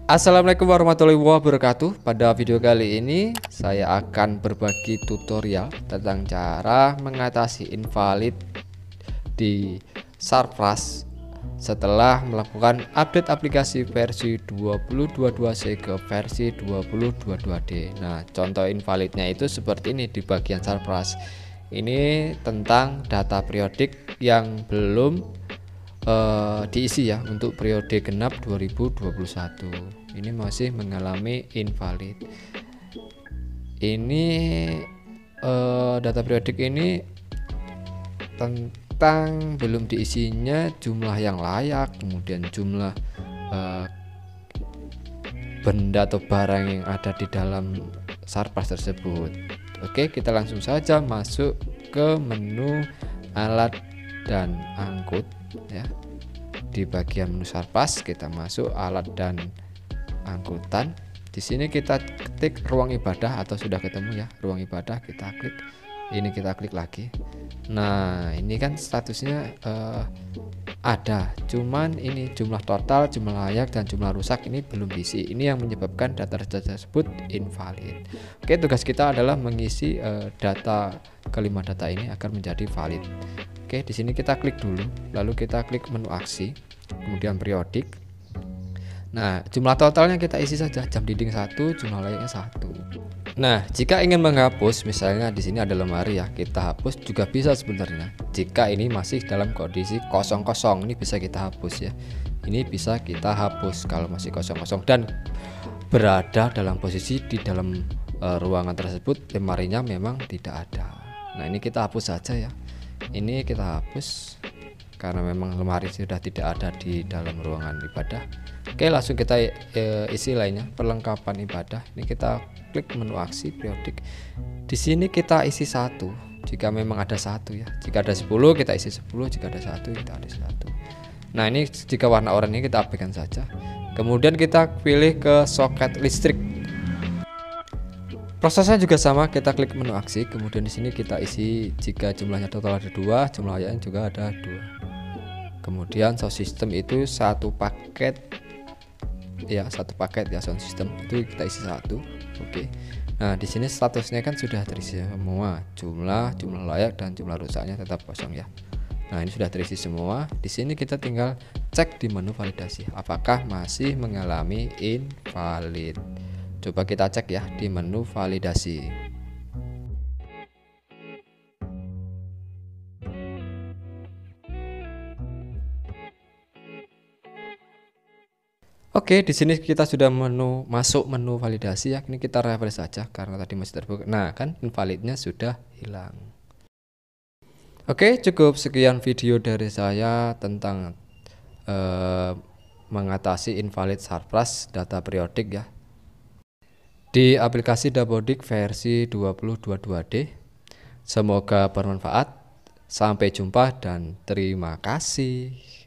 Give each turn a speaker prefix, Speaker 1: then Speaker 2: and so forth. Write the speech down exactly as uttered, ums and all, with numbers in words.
Speaker 1: Assalamualaikum warahmatullahi wabarakatuh. Pada video kali ini saya akan berbagi tutorial tentang cara mengatasi invalid di Surplus setelah melakukan update aplikasi versi dua puluh dua puluh dua C ke versi dua puluh dua puluh dua D. Nah, contoh invalidnya itu seperti ini di bagian Surplus. Ini tentang data periodik yang belum Uh, diisi ya untuk periode genap dua ribu dua puluh satu. Ini masih mengalami invalid. Ini uh, data periodik ini tentang belum diisinya jumlah yang layak, kemudian jumlah uh, benda atau barang yang ada di dalam Surplus tersebut. Oke, kita langsung saja masuk ke menu alat dan angkut ya. Di bagian menu Surplus kita masuk alat dan angkutan. Di sini kita ketik ruang ibadah atau sudah ketemu ya ruang ibadah, kita klik. Ini kita klik lagi. Nah, ini kan statusnya uh, ada, cuman ini jumlah total, jumlah layak dan jumlah rusak ini belum diisi. Ini yang menyebabkan data tersebut invalid. Oke, tugas kita adalah mengisi uh, data kelima data ini agar menjadi valid. Oke, di sini kita klik dulu, lalu kita klik menu aksi, kemudian periodik. Nah, jumlah totalnya kita isi saja, jam dinding satu, jumlah layaknya satu. Nah, jika ingin menghapus, misalnya di sini ada lemari ya, kita hapus juga bisa sebenarnya. Jika ini masih dalam kondisi kosong-kosong, ini bisa kita hapus ya. Ini bisa kita hapus kalau masih kosong-kosong dan berada dalam posisi di dalam uh, ruangan tersebut, lemarinya memang tidak ada. Nah, ini kita hapus saja ya. Ini kita hapus karena memang lemari sudah tidak ada di dalam ruangan ibadah. Oke, langsung kita e, isi lainnya, perlengkapan ibadah. Ini kita klik menu aksi periodik. Di sini kita isi satu jika memang ada satu ya. Jika ada sepuluh kita isi sepuluh, jika ada satu kita ada satu. Nah, ini jika warna oranye kita abaikan saja. Kemudian kita pilih ke soket listrik. Prosesnya juga sama, kita klik menu aksi, kemudian di sini kita isi jika jumlahnya total ada dua, jumlah layaknya juga ada dua. Kemudian sound system itu satu paket ya, satu paket ya sound system itu kita isi satu. Oke. Nah, di sini statusnya kan sudah terisi semua, jumlah, jumlah layak dan jumlah rusaknya tetap kosong ya. Nah, ini sudah terisi semua. Di sini kita tinggal cek di menu validasi apakah masih mengalami invalid. Coba kita cek ya di menu validasi. Oke, di sini kita sudah menu masuk menu validasi ya. Ini kita refresh saja karena tadi masih terbuka. Nah, kan invalidnya sudah hilang. Oke, cukup sekian video dari saya tentang eh, mengatasi invalid Surplus data periodik ya di aplikasi Dapodik versi dua puluh dua puluh dua D. Semoga bermanfaat. Sampai jumpa dan terima kasih.